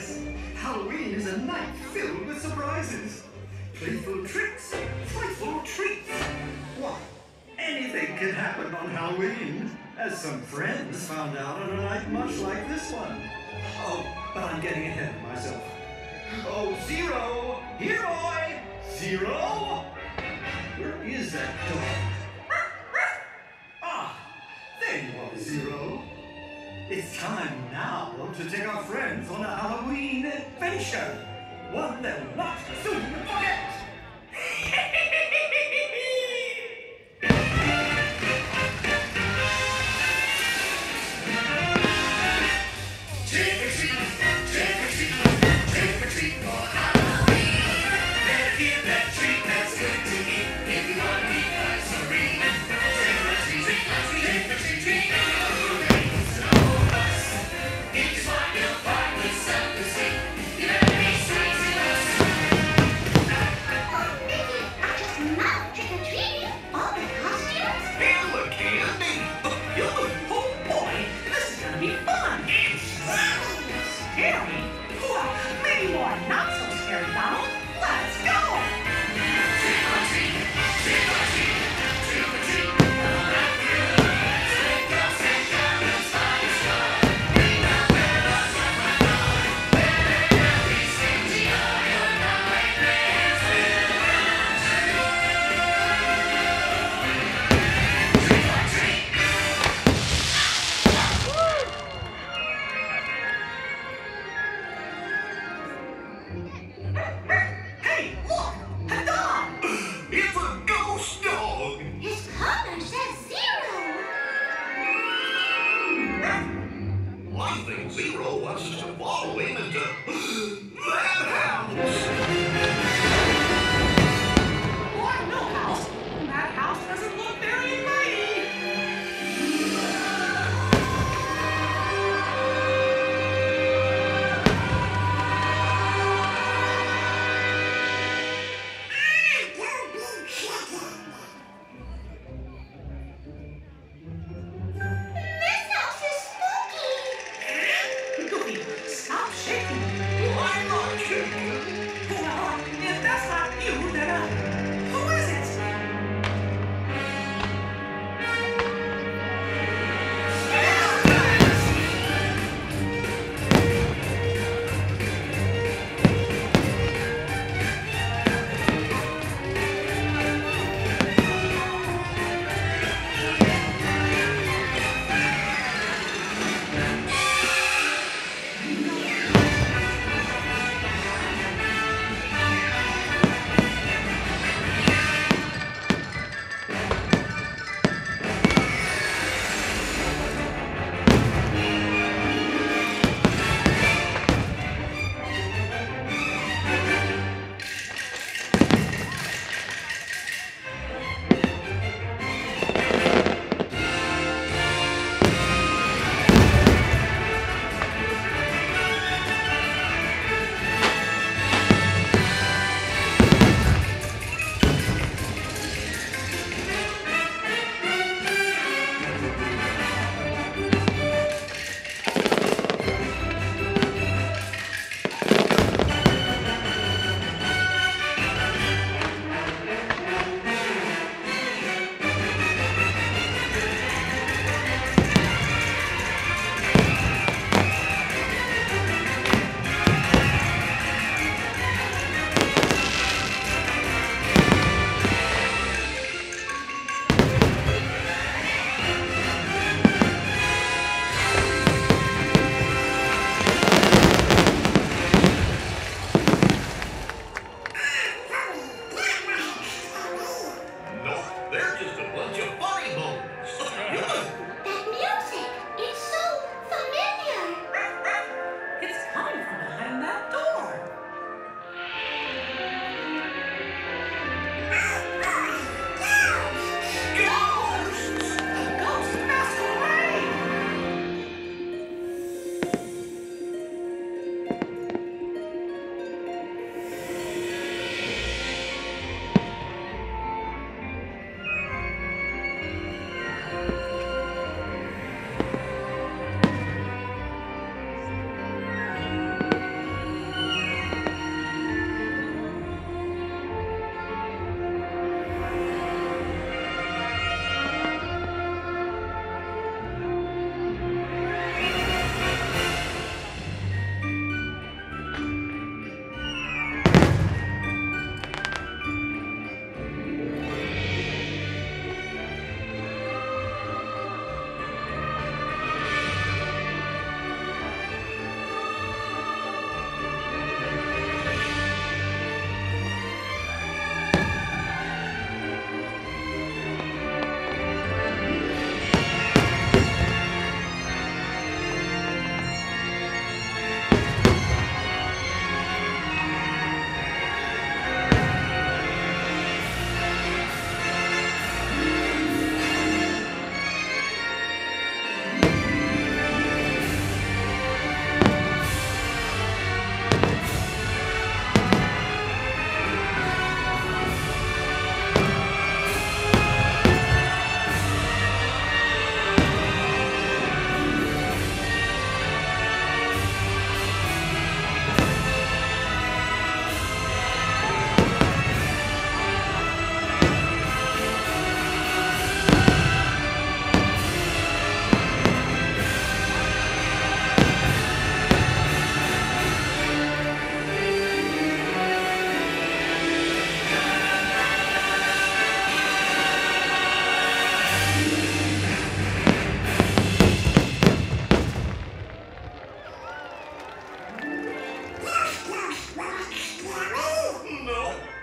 Yes, Halloween is a night filled with surprises. Playful tricks, frightful treats. Why, anything can happen on Halloween, as some friends found out on a night much like this one. Oh, but I'm getting ahead of myself. Oh, Zero! Here, boy! Zero! Where is that dog? Ah, there you are, Zero. It's time now to take our friends on a Halloween adventure. One they'll not soon forget.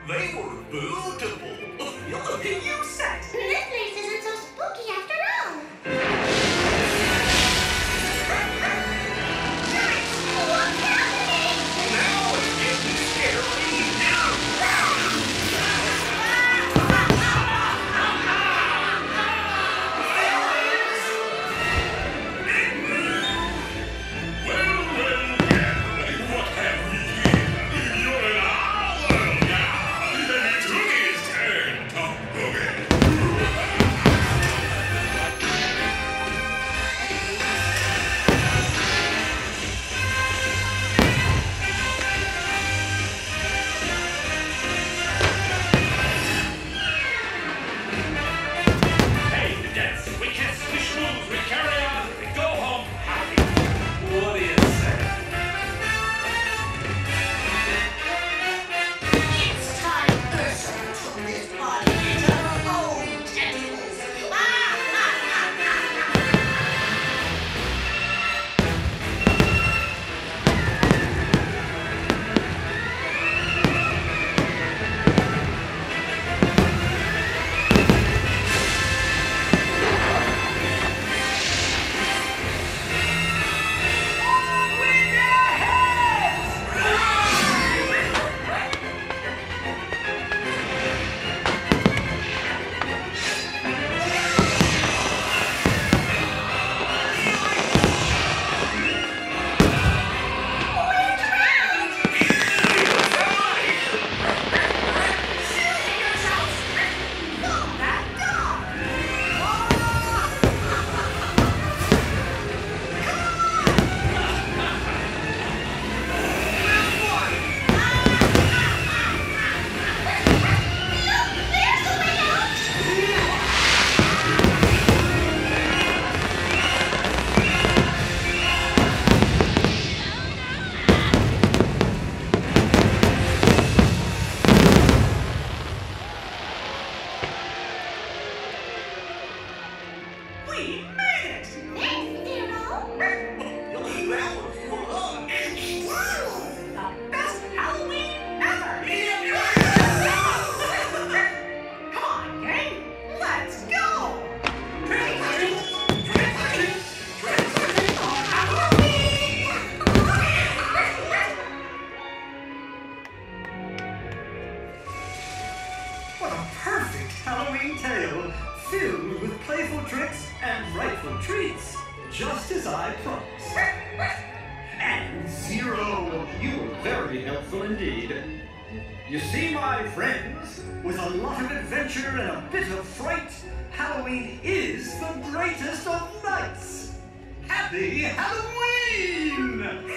They were beautiful. You said. This place isn't so spooky after all. What's happening? Now it's getting scary. What have we here? You're in our world now, and it's Hoogie's turn to boogie. Hey, cadets, we kiss, we schmooze, we carry on, we go home happy. What do you say? It's time Ursula took this party into her own tentacles. We made it! That was fun! The best Halloween ever! Come on, gang! Let's go! Trick or treat! Trick or treat! Trick or treat on Halloween! What a perfect Halloween tale, filled with playful tricks and frightful treats, just as I promised. And Zero, you were very helpful indeed. You see, my friends, with a lot of adventure and a bit of fright, Halloween is the greatest of nights. Happy Halloween!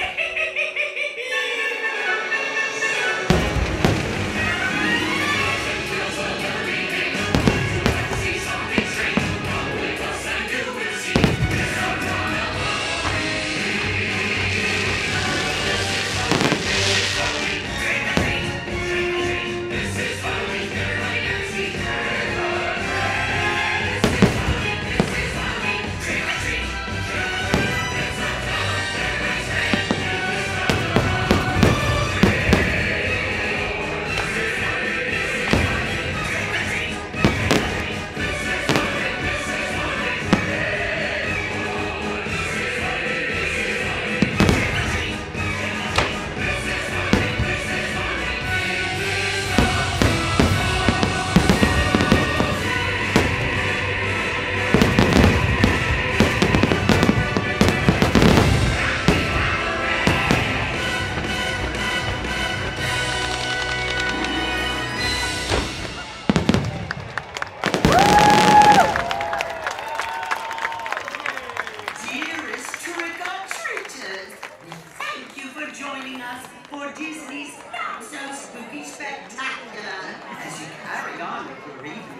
joining us for Disney's Not So Spooky Spectacular as you carry on with your evening.